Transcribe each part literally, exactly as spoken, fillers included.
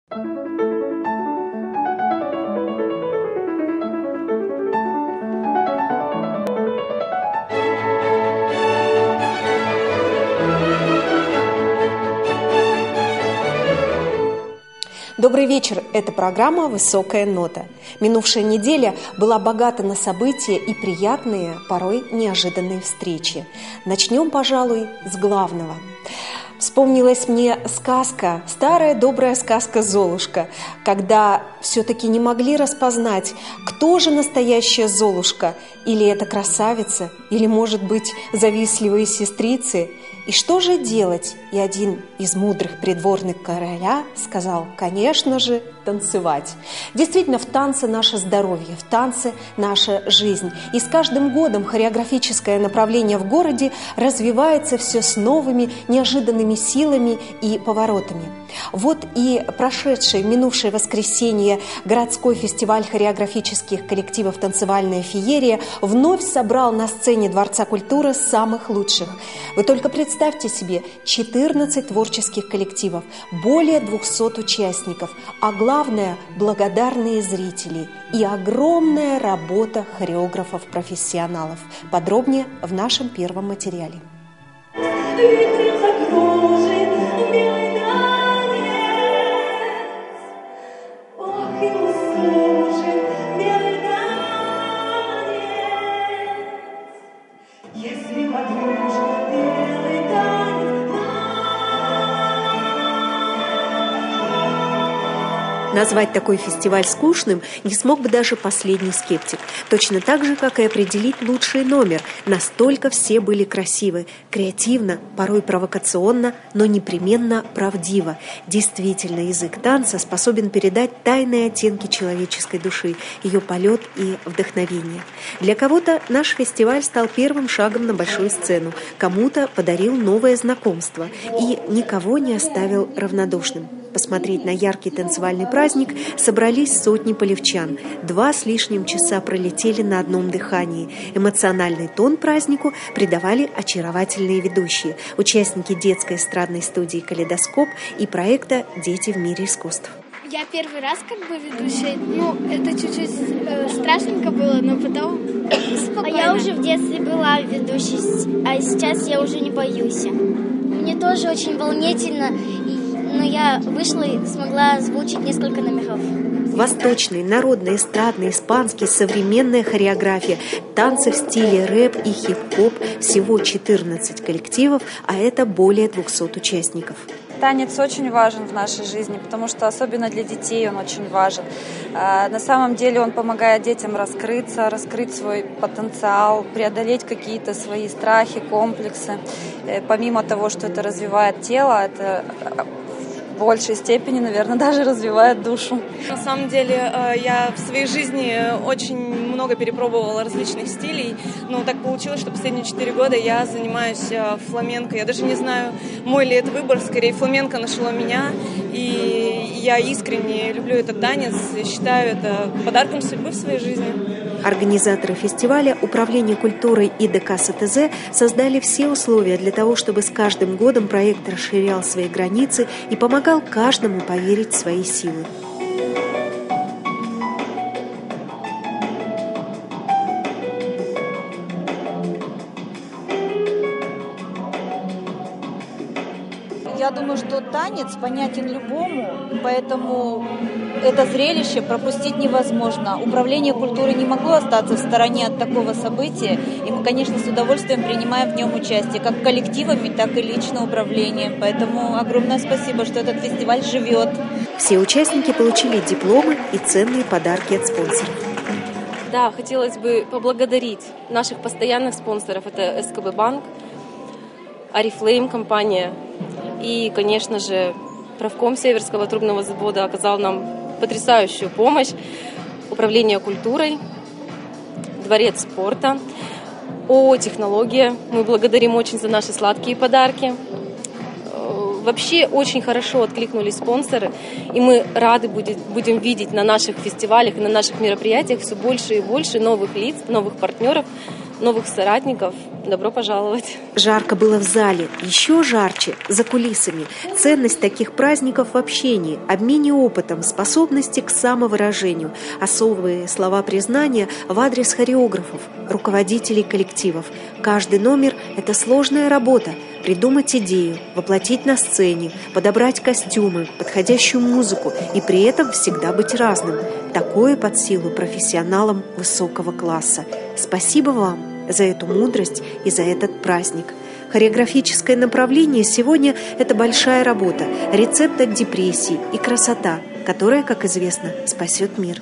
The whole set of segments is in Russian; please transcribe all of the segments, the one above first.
Добрый вечер. Это программа «Высокая нота». Минувшая неделя была богата на события и приятные, порой неожиданные встречи. Начнем, пожалуй, с главного. Вспомнилась мне сказка, старая добрая сказка «Золушка», когда все-таки не могли распознать, кто же настоящая Золушка, или это красавица, или, может быть, завистливые сестрицы. И что же делать? И один из мудрых придворных короля сказал, конечно же, танцевать. Действительно, в танце наше здоровье, в танце наша жизнь. И с каждым годом хореографическое направление в городе развивается все с новыми, неожиданными силами и поворотами. Вот и прошедшее, минувшее воскресенье городской фестиваль хореографических коллективов «Танцевальная феерия» вновь собрал на сцене Дворца культуры самых лучших. Вы только представьте себе, четырнадцать творческих коллективов, более двухсот участников, а главное – благодарные зрители и огромная работа хореографов-профессионалов. Подробнее в нашем первом материале. Назвать такой фестиваль скучным не смог бы даже последний скептик. Точно так же, как и определить лучший номер. Настолько все были красивы, креативно, порой провокационно, но непременно правдиво. Действительно, язык танца способен передать тайные оттенки человеческой души, ее полет и вдохновение. Для кого-то наш фестиваль стал первым шагом на большую сцену, кому-то подарил новое знакомство и никого не оставил равнодушным. Посмотреть на яркий танцевальный праздник собрались сотни полевчан. Два с лишним часа пролетели на одном дыхании. Эмоциональный тон празднику придавали очаровательные ведущие, участники детской эстрадной студии «Калейдоскоп» и проекта «Дети в мире искусств». Я первый раз как бы ведущая. Ну, это чуть-чуть э, страшненько было, но потом спокойно. А я уже в детстве была ведущей, а сейчас я уже не боюсь. Мне тоже очень волнительно, но я вышла и смогла озвучить несколько номеров. Восточный, народный, эстрадный, испанский, современная хореография, танцы в стиле рэп и хип-хоп, всего четырнадцать коллективов, а это более двухсот участников. Танец очень важен в нашей жизни, потому что особенно для детей он очень важен. На самом деле он помогает детям раскрыться, раскрыть свой потенциал, преодолеть какие-то свои страхи, комплексы. Помимо того, что это развивает тело, это в большей степени, наверное, даже развивает душу. На самом деле я в своей жизни очень много перепробовала различных стилей, но так получилось, что последние четыре года я занимаюсь фламенко. Я даже не знаю, мой ли это выбор, скорее фламенко нашло меня, и я искренне люблю этот танец, считаю это подарком судьбы в своей жизни. Организаторы фестиваля, Управление культурой и ДК СТЗ создали все условия для того, чтобы с каждым годом проект расширял свои границы и помогал каждому поверить в свои силы. Я думаю, что танец понятен любому, поэтому это зрелище пропустить невозможно. Управление культуры не могло остаться в стороне от такого события, и мы, конечно, с удовольствием принимаем в нем участие, как коллективами, так и лично управлением. Поэтому огромное спасибо, что этот фестиваль живет. Все участники получили дипломы и ценные подарки от спонсоров. Да, хотелось бы поблагодарить наших постоянных спонсоров. Это СКБ Банк, Арифлейм компания. И, конечно же, правком Северского трубного завода оказал нам потрясающую помощь. Управление культурой, Дворец спорта, ООО «Технология». Мы благодарим очень за наши сладкие подарки. Вообще очень хорошо откликнулись спонсоры, и мы рады будем видеть на наших фестивалях и на наших мероприятиях все больше и больше новых лиц, новых партнеров, новых соратников. Добро пожаловать. Жарко было в зале, еще жарче за кулисами. Ценность таких праздников в общении, обмене опытом, способности к самовыражению, особые слова признания в адрес хореографов, руководителей коллективов. Каждый номер – это сложная работа. Придумать идею, воплотить на сцене, подобрать костюмы, подходящую музыку и при этом всегда быть разным. Такое под силу профессионалам высокого класса. Спасибо вам за эту мудрость и за этот праздник. Хореографическое направление сегодня – это большая работа, рецепт от депрессии и красота, которая, как известно, спасет мир.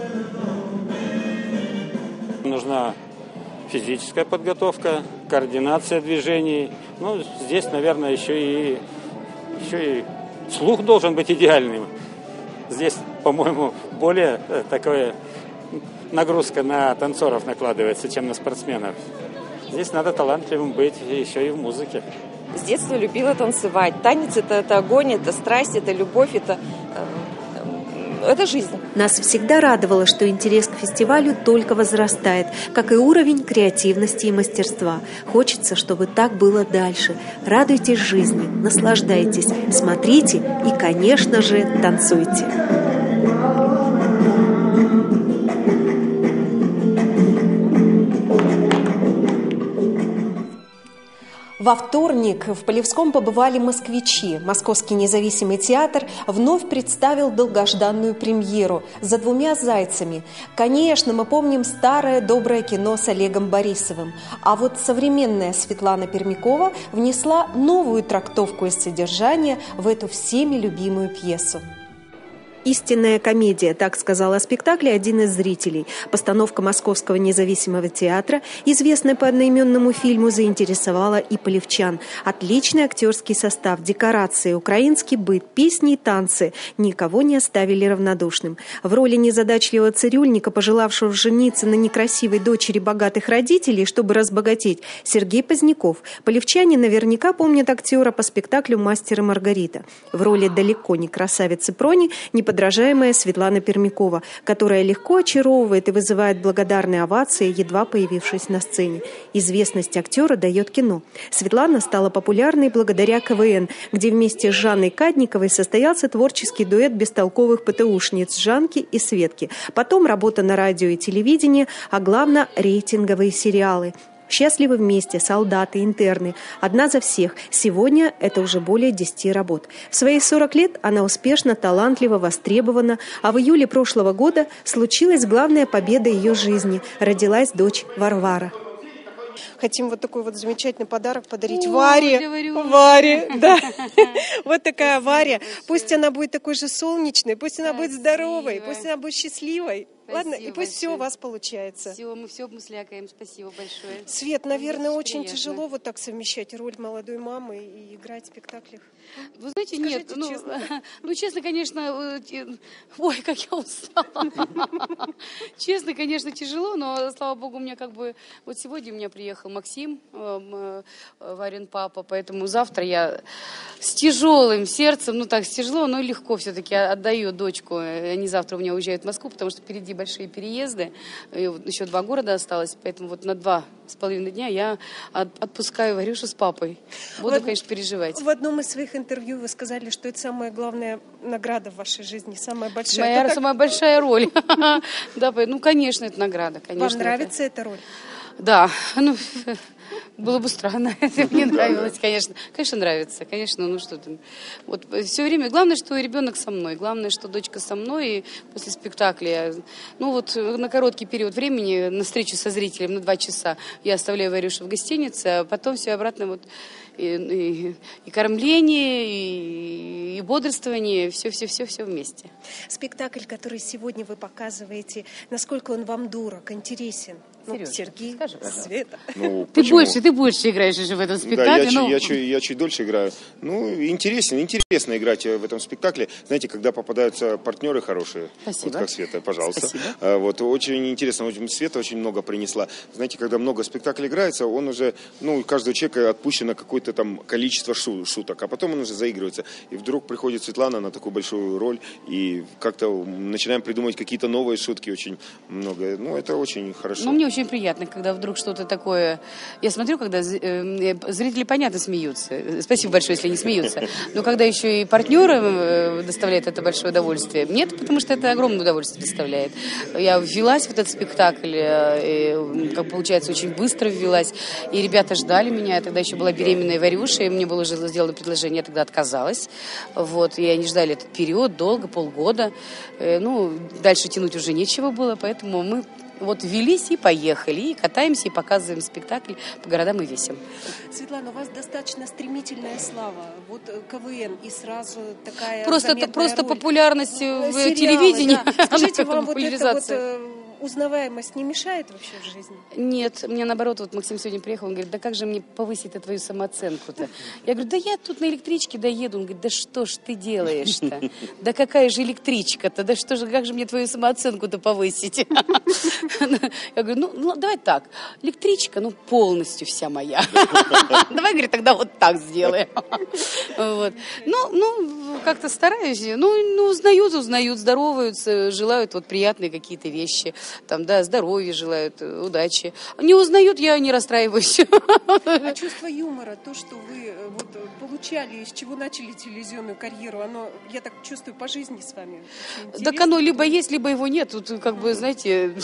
Нужна физическая подготовка, координация движений. Ну, здесь, наверное, еще и, еще и слух должен быть идеальным. Здесь, по-моему, более такая нагрузка на танцоров накладывается, чем на спортсменов. Здесь надо талантливым быть еще и в музыке. С детства любила танцевать. Танец – это, это огонь, это страсть, это любовь, это, это жизнь. Нас всегда радовало, что интерес к фестивалю только возрастает, как и уровень креативности и мастерства. Хочется, чтобы так было дальше. Радуйтесь жизни, наслаждайтесь, смотрите и, конечно же, танцуйте. Во вторник в Полевском побывали москвичи. Московский независимый театр вновь представил долгожданную премьеру «За двумя зайцами». Конечно, мы помним старое доброе кино с Олегом Борисовым. А вот современная Светлана Пермякова внесла новую трактовку и содержание в эту всеми любимую пьесу. «Истинная комедия», так сказал о спектакле один из зрителей. Постановка Московского независимого театра, известная по одноименному фильму, заинтересовала и полевчан. Отличный актерский состав, декорации, украинский быт, песни и танцы никого не оставили равнодушным. В роли незадачливого цирюльника, пожелавшего жениться на некрасивой дочери богатых родителей, чтобы разбогатеть, Сергей Поздняков. Полевчане наверняка помнят актера по спектаклю «Мастер и Маргарита». В роли далеко не красавицы Прони не подражаемая Светлана Пермякова, которая легко очаровывает и вызывает благодарные овации, едва появившись на сцене. Известность актера дает кино. Светлана стала популярной благодаря ка вэ эн, где вместе с Жанной Кадниковой состоялся творческий дуэт бестолковых ПТУшниц Жанки и Светки. Потом работа на радио и телевидении, а главное – рейтинговые сериалы. «Счастливы вместе», «Солдаты», «Интерны», «Одна за всех». Сегодня это уже более десяти работ. В свои сорок лет она успешно, талантлива, востребована, а в июле прошлого года случилась главная победа ее жизни. Родилась дочь Варвара. Хотим вот такой вот замечательный подарок подарить О, Варе. Варе, да. Вот такая Варя. Пусть она будет такой же солнечной, пусть она будет здоровой, пусть она будет счастливой. Ладно, и пусть большое. Все у вас получается. Все, мы все обмыслякаем. Спасибо большое. Свет, наверное, очень, очень приятно. Тяжело вот так совмещать роль молодой мамы и играть в спектаклях. Вы знаете, Скажите нет, ну честно. ну, честно, конечно, ой, как я устала. Честно, конечно, тяжело, но, слава богу, у меня как бы, вот сегодня у меня приехал Максим, Варин папа, поэтому завтра я с тяжелым сердцем, ну так, с тяжело, но легко все-таки отдаю дочку. Они завтра у меня уезжают в Москву, потому что впереди большие переезды, и вот еще два города осталось, поэтому вот на два с половиной дня я отпускаю Варюшу с папой. Буду, в, конечно, переживать. В одном из своих интервью вы сказали, что это самая главная награда в вашей жизни, самая большая. Моя это самая так... большая роль. Да, ну, конечно, это награда. Конечно, вам нравится это... эта роль? Да, ну, было бы странно, если бы не нравилось, конечно. Конечно, нравится, конечно, ну что ты. Вот все время, главное, что ребенок со мной, главное, что дочка со мной, и после спектакля, ну вот на короткий период времени, на встречу со зрителем, на два часа, я оставляю Варюшу в гостинице, а потом все обратно вот и, и, и кормление, и, и бодрствование, все-все-все-все вместе. Спектакль, который сегодня вы показываете, насколько он вам дорог, интересен? Сережа, ну, Сергей, скажи, Света. Ну, ты больше, ты больше играешь уже в этом спектакле. Да, я, ну... я, я, я чуть дольше играю. Ну, интересен, интересно играть в этом спектакле. Знаете, когда попадаются партнеры хорошие, Спасибо. вот как Света, пожалуйста. Спасибо. Вот, очень интересно, Света очень много принесла. Знаете, когда много спектаклей играется, он уже, ну, у каждого человека отпущено какое-то там количество шуток, а потом он уже заигрывается. И вдруг приходит Светлана на такую большую роль, и как-то начинаем придумывать какие-то новые шутки, очень много. Ну, это очень хорошо. Ну, мне очень очень приятно, когда вдруг что-то такое... Я смотрю, когда зрители, понятно, смеются. Спасибо большое, если не смеются. Но когда еще и партнеры доставляют это большое удовольствие. Нет, потому что это огромное удовольствие доставляет. Я ввелась в этот спектакль, и, как получается, очень быстро ввелась. И ребята ждали меня. Я тогда еще была беременная Варюшей, и мне было уже сделано предложение, я тогда отказалась. Вот, и они ждали этот период долго, полгода. Ну, дальше тянуть уже нечего было, поэтому мы вот велись и поехали, и катаемся, и показываем спектакль по городам и весям. Светлана, у вас достаточно стремительная слава. Вот КВН и сразу такая Просто, просто роль. популярность в Сериалы, телевидении. Да. Скажите, вам вот эта вот узнаваемость не мешает вообще в жизни? Нет, мне наоборот, вот Максим сегодня приехал, он говорит, да как же мне повысить твою самооценку-то? Я говорю, да я тут на электричке доеду. Он говорит, да что ж ты делаешь-то? Да какая же электричка-то? Да что же, как же мне твою самооценку-то повысить? Я говорю, ну давай так, электричка, ну полностью вся моя. Давай, говорит, тогда вот так сделаем. Ну, ну, как-то стараюсь. Ну, узнают, узнают, здороваются, желают вот приятные какие-то вещи. Там, да, здоровья желают, удачи. Не узнают, я не расстраиваюсь. А чувство юмора, то, что вы вот получали, из чего начали телевизионную карьеру, оно, я так чувствую, по жизни с вами. Так оно либо есть, либо его нет. Тут, как бы, знаете...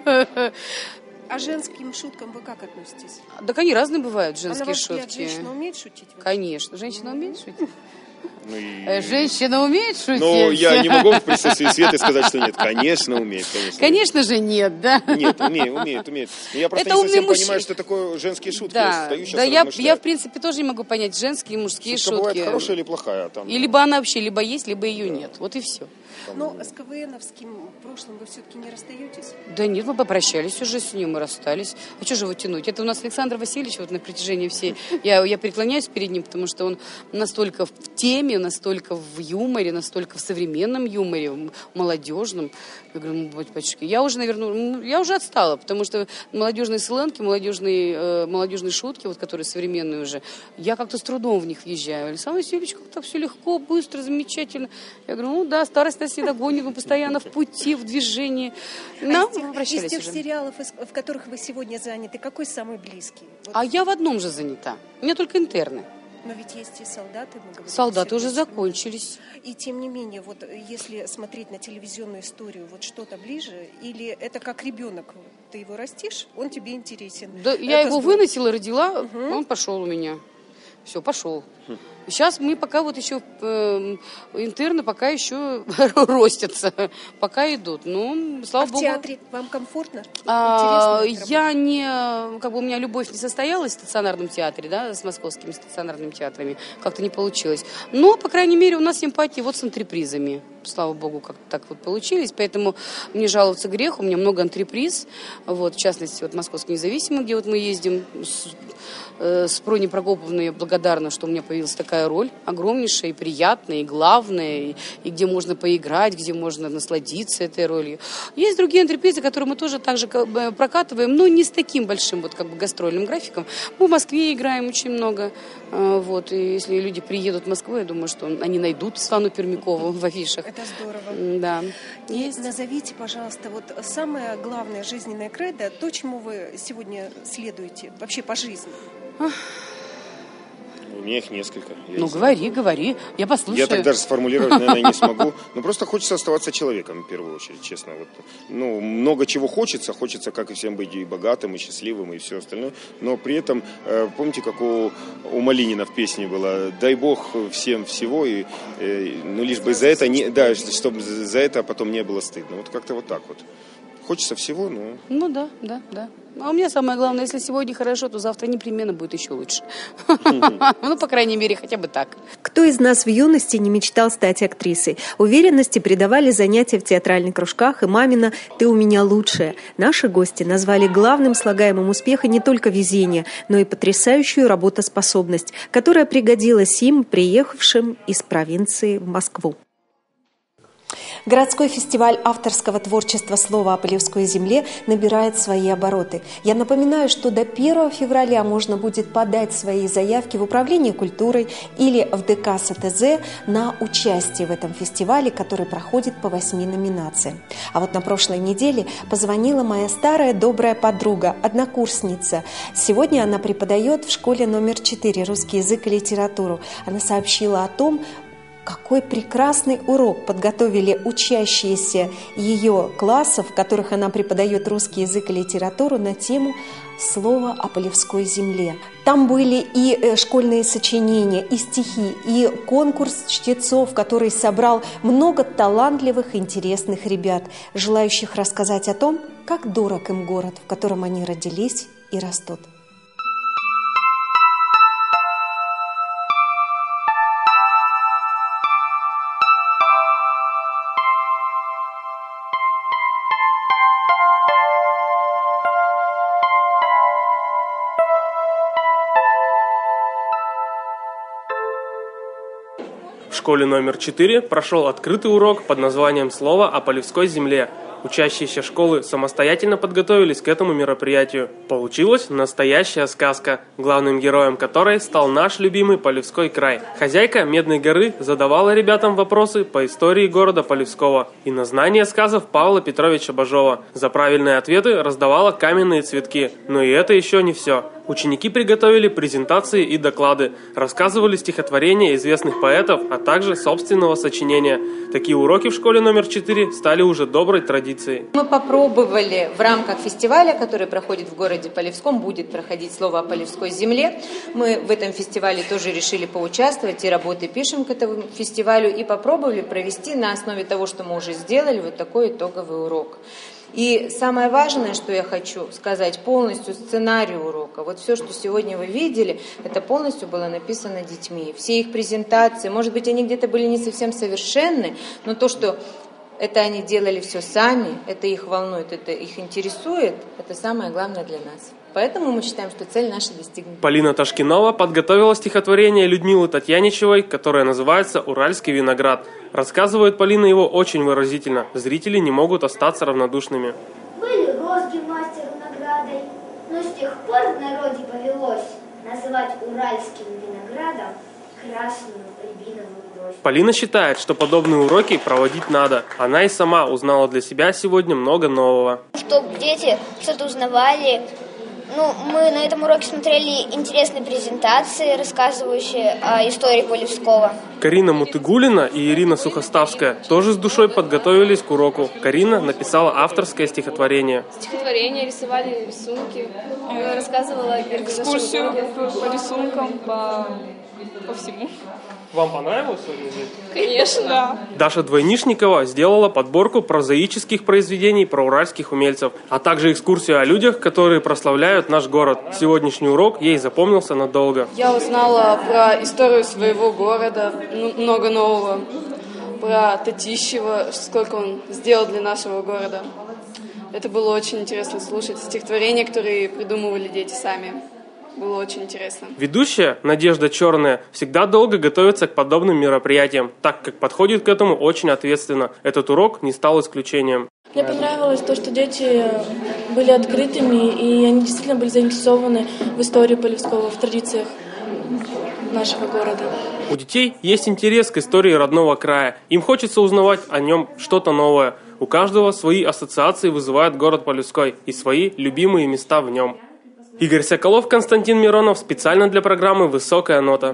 А женским шуткам вы как относитесь? Так они разные бывают, женские а на ваш шутки. взгляд, женщина умеет шутить? Вообще? Конечно, женщина умеет шутить. Ну и... Женщина умеет шутить? Ну, я не могу в присутствии Светы сказать, что нет. Конечно, умеет. Конечно, конечно же нет, да? Нет, умеет, умеет, умеет. Но я просто это не совсем мужч... понимаю, что такое женские шутки. Да, я да я, я, в принципе, тоже не могу понять, женские и мужские Шутка шутки. бывает хорошая или плохая? Там... И либо она вообще либо есть, либо ее да. нет. Вот и все. Но с КВНовским прошлым вы все-таки не расстаетесь? Да нет, мы попрощались уже с ним, мы расстались. А что же его тянуть? Это у нас Александр Васильевич вот на протяжении всей... Я, я преклоняюсь перед ним, потому что он настолько в теме, настолько в юморе, настолько в современном юморе, в молодежном. Я говорю, ну, батюшки, я уже, наверное, я уже отстала, потому что молодежные сленги, молодежные, э, молодежные шутки, вот, которые современные уже, я как-то с трудом в них въезжаю. Александр Васильевич как-то все легко, быстро, замечательно. Я говорю, ну да, старость нас не догонит, мы постоянно в пути, в движении. Но а мы из, из тех уже. сериалов, в которых вы сегодня заняты, какой самый близкий? Вот. А я в одном же занята. У меня только интерны. Но ведь есть и солдаты, мы говорим. Солдаты уже закончились. И тем не менее, вот если смотреть на телевизионную историю, вот что-то ближе, или это как ребенок, ты его растишь, он тебе интересен. Да, это я его здорово. выносила, родила, угу. он пошел у меня. Все, пошел. Сейчас мы пока вот еще э, интерны пока еще ростятся, пока идут. Ну, слава а в богу. театре вам комфортно? А, я не, как бы у меня любовь не состоялась в стационарном театре, да, с московскими стационарными театрами, как-то не получилось. Но, по крайней мере, у нас симпатии вот с антрепризами. Слава богу, как так вот получились, поэтому мне жаловаться грех, у меня много антреприз, вот, в частности, вот Московский независимый, где вот мы ездим с, э, с Прони Прокоповной, я благодарна, что у меня появилась такая роль, огромнейшая и приятная, и главная, и, и где можно поиграть, где можно насладиться этой ролью. Есть другие антрепризы, которые мы тоже также прокатываем, но не с таким большим вот как бы гастрольным графиком. Мы в Москве играем очень много, э, вот, и если люди приедут в Москву, я думаю, что они найдут Светлану Пермякову в афишах. Это здорово. Да. И есть. Назовите, пожалуйста, вот самое главное жизненное кредо, то, чему вы сегодня следуете вообще по жизни. У меня их несколько. Ну, говори, говори, я послушаю. Я так даже сформулировать, наверное, не смогу. Но просто хочется оставаться человеком, в первую очередь, честно. Вот. Ну, много чего хочется. Хочется, как и всем, быть и богатым, и счастливым, и все остальное. Но при этом, помните, как у, у Малинина в песне было, дай бог всем всего, и, ну, лишь бы за это, не, да, чтобы за это потом не было стыдно. Вот как-то вот так вот. Хочется всего, но... Ну да, да, да. А у меня самое главное, если сегодня хорошо, то завтра непременно будет еще лучше. Ну, по крайней мере, хотя бы так. Кто из нас в юности не мечтал стать актрисой? Уверенности придавали занятия в театральных кружках и мамина «Ты у меня лучшая». Наши гости назвали главным слагаемым успеха не только везение, но и потрясающую работоспособность, которая пригодилась им, приехавшим из провинции в Москву. Городской фестиваль авторского творчества «Слово о Полевской земле» набирает свои обороты. Я напоминаю, что до первого февраля можно будет подать свои заявки в Управление культурой или в ДК СТЗ на участие в этом фестивале, который проходит по восьми номинациям. А вот на прошлой неделе позвонила моя старая добрая подруга, однокурсница. Сегодня она преподает в школе номер четыре русский язык и литературу. Она сообщила о том, какой прекрасный урок подготовили учащиеся ее классов, в которых она преподает русский язык и литературу, на тему «Слово о Полевской земле». Там были и школьные сочинения, и стихи, и конкурс чтецов, который собрал много талантливых, интересных ребят, желающих рассказать о том, как дорог им город, в котором они родились и растут. В школе номер четыре прошел открытый урок под названием «Слово о Полевской земле». Учащиеся школы самостоятельно подготовились к этому мероприятию. Получилась настоящая сказка, главным героем которой стал наш любимый Полевской край. Хозяйка Медной горы задавала ребятам вопросы по истории города Полевского и на знание сказов Павла Петровича Бажова. За правильные ответы раздавала каменные цветки. Но и это еще не все. Ученики приготовили презентации и доклады, рассказывали стихотворения известных поэтов, а также собственного сочинения. Такие уроки в школе номер четыре стали уже доброй традицией. Мы попробовали в рамках фестиваля, который проходит в городе Полевском, будет проходить «Слово о Полевской земле». Мы в этом фестивале тоже решили поучаствовать, и работы пишем к этому фестивалю, и попробовали провести на основе того, что мы уже сделали, вот такой итоговый урок. И самое важное, что я хочу сказать, полностью сценарий урока. Вот все, что сегодня вы видели, это полностью было написано детьми. Все их презентации, может быть, они где-то были не совсем совершенны, но то, что это они делали все сами, это их волнует, это их интересует, это самое главное для нас. Поэтому мы считаем, что цель наша достигнута. Полина Ташкинова подготовила стихотворение Людмилы Татьяничевой, которое называется «Уральский виноград». Рассказывает Полина его очень выразительно. Зрители не могут остаться равнодушными. Были розги мастер виноградой, но с тех пор в народе повелось называть уральским виноградом красную рябиновую гроздь. Полина считает, что подобные уроки проводить надо. Она и сама узнала для себя сегодня много нового. Чтобы дети что-то узнавали. Ну, мы на этом уроке смотрели интересные презентации, рассказывающие о истории Полевского. Карина Мутыгулина и Ирина Сухоставская тоже с душой подготовились к уроку. Карина написала авторское стихотворение. Стихотворение, рисовали рисунки, рассказывала экскурсию по рисункам, по, по всему. Вам понравилось сегодня здесь? Конечно, да. Даша Двойнишникова сделала подборку прозаических произведений про уральских умельцев, а также экскурсию о людях, которые прославляют наш город. Сегодняшний урок ей запомнился надолго. Я узнала про историю своего города, много нового, про Татищева, сколько он сделал для нашего города. Это было очень интересно слушать, стихотворения, которые придумывали дети сами. Было очень интересно. Ведущая Надежда Черная всегда долго готовится к подобным мероприятиям, так как подходит к этому очень ответственно. Этот урок не стал исключением. Мне понравилось то, что дети были открытыми, и они действительно были заинтересованы в истории Полевского, в традициях нашего города. У детей есть интерес к истории родного края. Им хочется узнавать о нем что-то новое. У каждого свои ассоциации вызывает город Полевской и свои любимые места в нем. Игорь Соколов, Константин Миронов специально для программы «Высокая нота».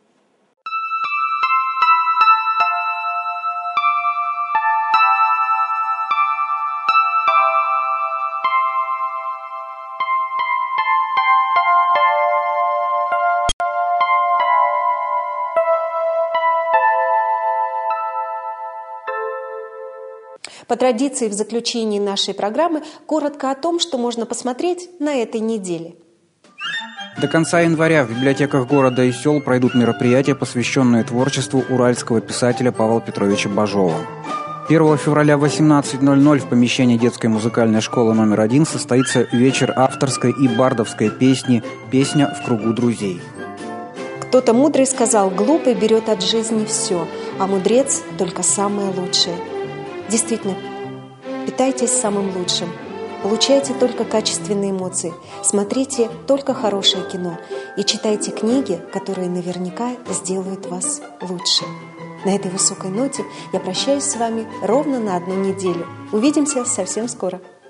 По традиции в заключении нашей программы коротко о том, что можно посмотреть на этой неделе. До конца января в библиотеках города и сел пройдут мероприятия, посвященные творчеству уральского писателя Павла Петровича Бажова. первого февраля в восемнадцать ноль ноль в помещении детской музыкальной школы номер один состоится вечер авторской и бардовской песни «Песня в кругу друзей». Кто-то мудрый сказал: глупый берет от жизни все, а мудрец только самое лучшее. Действительно, питайтесь самым лучшим. Получайте только качественные эмоции, смотрите только хорошее кино и читайте книги, которые наверняка сделают вас лучше. На этой высокой ноте я прощаюсь с вами ровно на одну неделю. Увидимся совсем скоро.